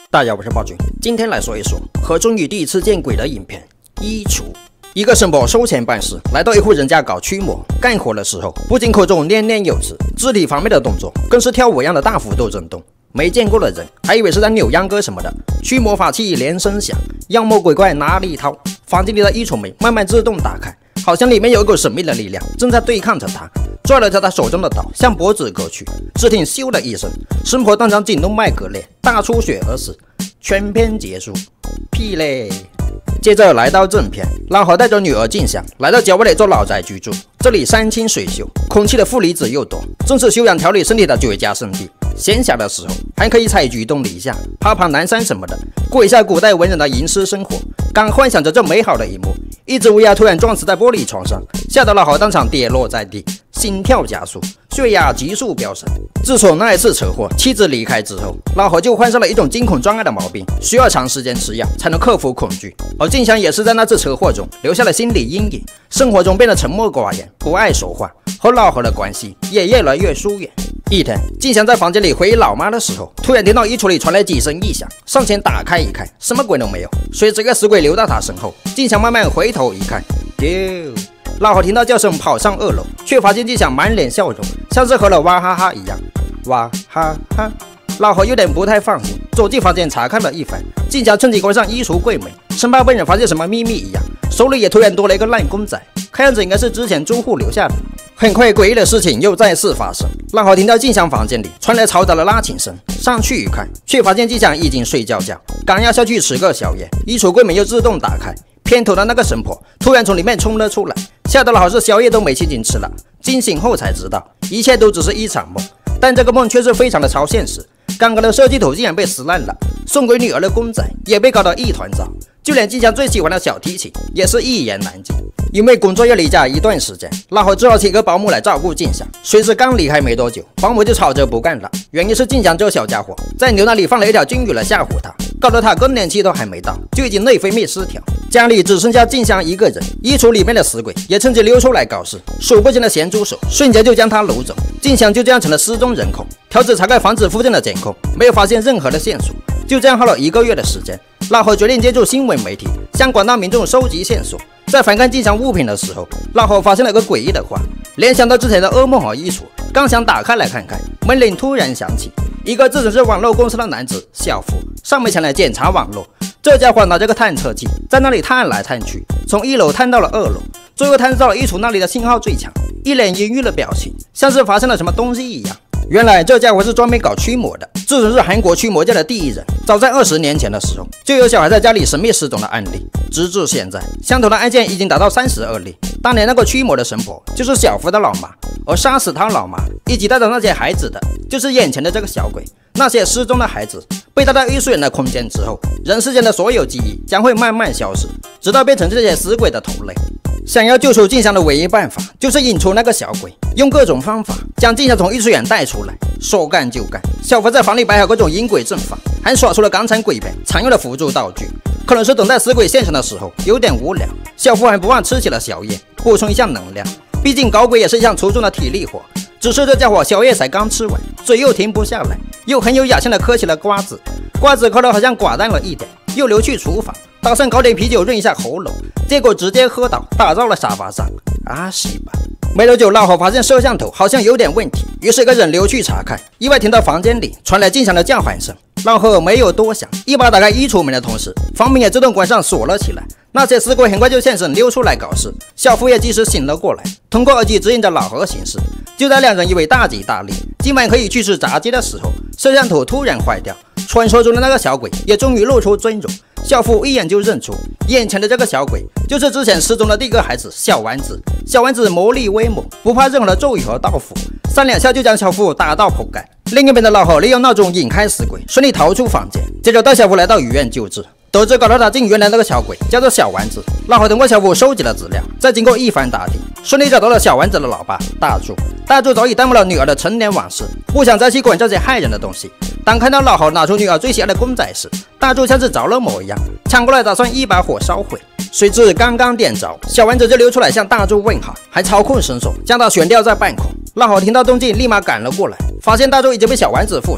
大家好，我是暴君，今天来说一说和钟宇第一次见鬼的影片《衣橱》。一个神婆收钱办事，来到一户人家搞驱魔，干活的时候不仅口中念念有词，肢体方面的动作更是跳舞一样的大幅度震动。没见过的人还以为是在扭秧歌什么的。驱魔法器连声响，妖魔鬼怪哪里逃？房间里的衣橱门慢慢自动打开，好像里面有一股神秘的力量正在对抗着他，拽了他手中的刀向脖子割去。只听咻的一声，神婆当场颈动脉割裂，大出血而死。全片结束。屁嘞！接着来到正片，老何带着女儿静香来到郊外的一座老宅居住。这里山清水秀，空气的负离子又多，正是休养调理身体的绝佳圣地。闲暇的时候还可以采菊东篱下，爬爬南山什么的，过一下古代文人的吟诗生活。刚幻想着这美好的一幕，一只乌鸦突然撞死在玻璃窗上，吓得老何当场跌落在地，心跳加速，血压急速飙升。自从那一次车祸，妻子离开之后，老何就患上了一种惊恐障碍的毛病，需要长时间吃药才能克服恐惧。而静香也是在那次车祸中留下了心理阴影，生活中变得沉默寡言，不爱说话，和老何的关系也越来越疏远。一天，静香在房间里回忆老妈的时候，突然听到衣橱里传来几声异响，上前打开一看，什么鬼都没有。随着一个死鬼流到他身后，静香慢慢回头一看，丢！老何听到叫声跑上2楼，却发现静香满脸笑容，像是喝了娃哈哈一样。娃哈哈！老何有点不太放心，走进房间查看了一番。静香趁机关上衣橱柜门，生怕被人发现什么秘密一样，手里也突然多了一个烂公仔，看样子应该是之前租户留下的。很快，诡异的事情又再次发生。老何听到静香房间里传来嘈杂的拉琴声，上去一看，却发现静香已经睡觉觉，刚要下去吃个宵夜，衣橱柜门又自动打开。片头的那个神婆突然从里面冲了出来，吓得老何是宵夜都没心情吃了。惊醒后才知道，一切都只是一场梦，但这个梦却是非常的超现实。刚刚的设计图竟然被撕烂了，送给女儿的公仔也被搞得一团糟，就连静香最喜欢的小提琴也是一言难尽。因为工作要离家一段时间，老何只好请个保姆来照顾静香。谁知刚离开没多久，保姆就吵着不干了，原因是静香这个小家伙在牛奶里放了一条金鱼来吓唬他，搞得他更年期都还没到，就已经内分泌失调。家里只剩下静香一个人，衣橱里面的死鬼也趁机溜出来搞事，数不清的咸猪手瞬间就将他掳走。静香就这样成了失踪人口。条子查看房子附近的监控，没有发现任何的线索。就这样耗了1个月的时间，老何决定借助新闻媒体向广大民众收集线索。在翻看静香物品的时候，老何发现了个诡异的画，联想到之前的噩梦和衣橱，刚想打开来看看，门铃突然响起，一个自称是网络公司的男子小福上门前来检查网络。这家伙拿着个探测器在那里探来探去，从1楼探到了2楼，最后探到了衣橱那里的信号最强，一脸阴郁的表情，像是发生了什么东西一样。原来这家伙是专门搞驱魔的，自称是韩国驱魔界的第一人。早在20年前的时候，就有小孩在家里神秘失踪的案例，直至现在，相同的案件已经达到32例。当年那个驱魔的神婆就是小福的老妈，而杀死他老妈以及带走那些孩子的，就是眼前的这个小鬼。那些失踪的孩子被带到艺术园的空间之后，人世间的所有记忆将会慢慢消失，直到变成这些死鬼的头类。想要救出静香的唯一办法，就是引出那个小鬼，用各种方法将静香从艺术园带出来。说干就干，小福在房里摆好各种阴鬼阵法，还耍出了港产鬼片常用的辅助道具。可能是等待死鬼现身的时候有点无聊，小福还不忘吃起了宵夜，补充一下能量。毕竟搞鬼也是一项出众的体力活，只是这家伙宵夜才刚吃完，嘴又停不下来，又很有雅兴的嗑起了瓜子，瓜子嗑得好像寡淡了一点，又溜去厨房打算搞点啤酒润一下喉咙，结果直接喝倒，打到了沙发上。啊西吧！没多久，老何发现摄像头好像有点问题，于是一个人溜去查看，意外听到房间里传来静香的叫喊声。老何没有多想，一把打开衣橱门的同时，房门也自动关上锁了起来。那些死鬼很快就现身溜出来搞事，小福也及时醒了过来，通过耳机指引着老何行事。就在两人以为大吉大利，今晚可以去吃炸鸡的时候，摄像头突然坏掉，传说中的那个小鬼也终于露出真容。小福一眼就认出，眼前的这个小鬼就是之前失踪的第一个孩子小丸子。小丸子魔力威猛，不怕任何的咒语和道符，3-2下就将小福打到扑街。另一边的老何利用闹钟引开死鬼，顺利逃出房间，接着带小福来到医院救治。得知搞到他进原来那个小鬼叫做小丸子，老何通过小福收集了资料，再经过一番打听，顺利找到了小丸子的老爸大柱。大柱早已耽误了女儿的成年往事，不想再去管这些害人的东西。当看到老何拿出女儿最喜爱的公仔时，大柱像是着了魔一样，抢过来打算一把火烧毁。谁知刚刚点着，小丸子就溜出来向大柱问好，还操控神手将他悬吊在半空。老何听到动静立马赶了过来，发现大柱已经被小丸子附身，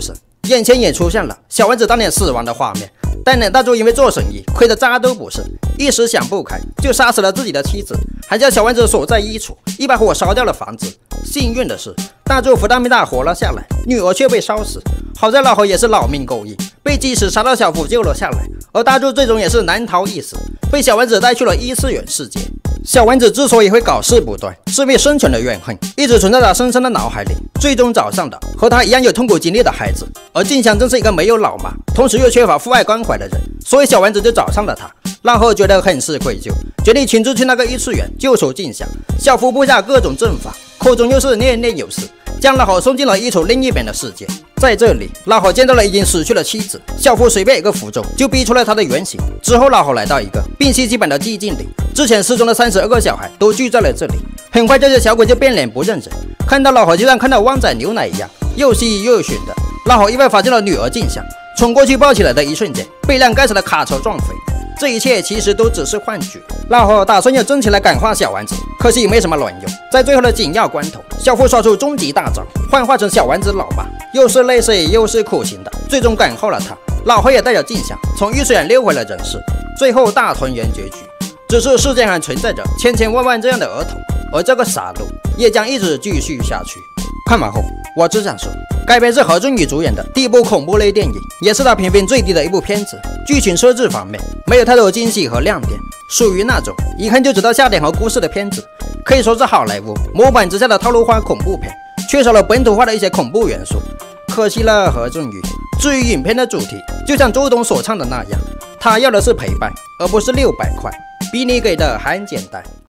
眼前也出现了小丸子当年死亡的画面。当年大柱因为做生意亏得渣都不是，一时想不开就杀死了自己的妻子，还将小丸子锁在衣橱，一把火烧掉了房子。幸运的是，大柱福大命大活了下来，女儿却被烧死。好在老何也是老命够硬，被及时杀到小福救了下来。而大柱最终也是难逃一死，被小丸子带去了异次元世界。小丸子之所以会搞事不断，是因为生存的怨恨一直存在他深深的脑海里，最终找上的和他一样有痛苦经历的孩子。而静香正是一个没有老妈，同时又缺乏父爱关怀的人，所以小丸子就找上了他。老何觉得很是愧疚，决定亲自去那个异次元救出静香。小福布下各种阵法，口中又是念念有词，将老何送进了衣橱另一边的世界。在这里，老何见到了已经死去的妻子，小福随便一个符咒就逼出了他的原型。之后，老何来到一个病隙基本的寂静岭，之前失踪的32个小孩都聚在了这里。很快，这些小鬼就变脸不认人，看到老何就像看到旺仔牛奶一样，又吸又熏的。老何意外发现了女儿静香，冲过去抱起来的一瞬间，被辆盖车的卡车撞飞。这一切其实都只是幻觉。老何打算要站起来感化小丸子，可惜没什么卵用。在最后的紧要关头，小福刷出终极大招，幻化成小丸子老妈，又是泪水又是苦心的，最终感化了他。老何也带着静香从异次元溜回了人世，最后大团圆结局。只是世界还存在着千千万万这样的儿童，而这个杀戮也将一直继续下去。看完后，我只想说，该片是何振宇主演的第一部恐怖类电影，也是他评分最低的一部片子。剧情设置方面没有太多惊喜和亮点，属于那种一看就知道笑点和故事的片子，可以说是好莱坞模板之下的套路化恐怖片，缺少了本土化的一些恐怖元素。可惜了何振宇。至于影片的主题，就像周董所唱的那样，他要的是陪伴，而不是600块，比你给的还简单。